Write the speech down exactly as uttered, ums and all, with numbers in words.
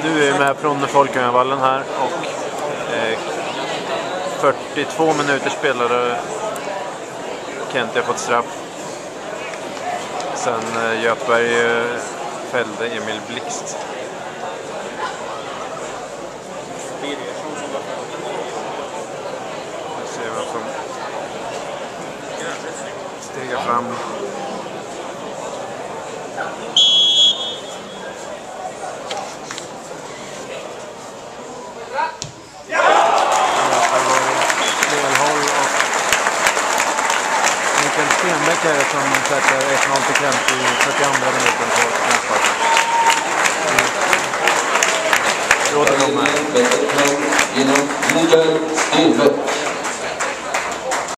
Nu är vi med från Folkungavallen här och eh, fyrtiotvå minuter spelare. Kent har fått straff. Sen eh, Götberg eh, fällde Emil Blixt. Vi ser vad som stegar fram. Stenbeck är det som sätter ett noll till Kent i fyrtioandra minuten på knäppar. Vi återkommer.